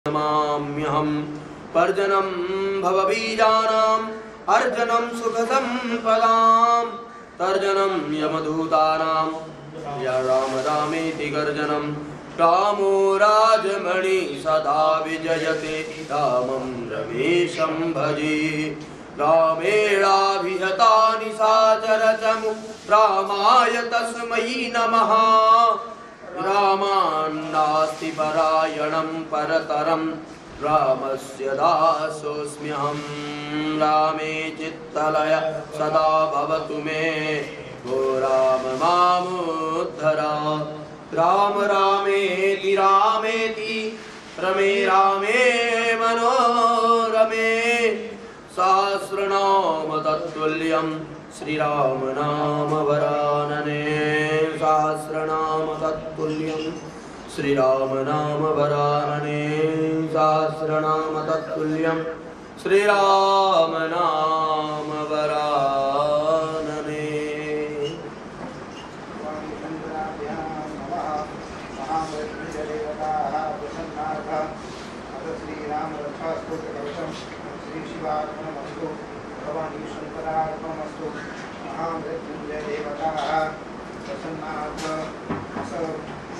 नमाम्यहं पर्जनं भवबीजानाम् अर्जनं सुखसम्पदां तर्जनं यमदूतानां या राम रामेति गर्जनं रामो राजमणि सदा विजयते रामं रमेशं भजे रामेणाभिहता निशाचरचमु रामाय तस्मै नमः रामान्नास्ति परायणं परतरं रामस्य दासोऽस्म्यहं रामे चित्तलय सदा भवतु मे भो राम मामुद्धर राम रामेति रामेति रमे रामे मनोरमे सहस्रनाम तत्तुल्यं श्रीराम नाम वरानने सहस्रनाम तत्तुल्यं श्रीराम नाम वरानने सहस्रनाम तत्तुल्यं श्रीराम नाम वरानने। श्री शिवार्पणमस्तु भवानी शंकरार्पणमस्तु महामृत्युंजय देवता प्रसन्नाथ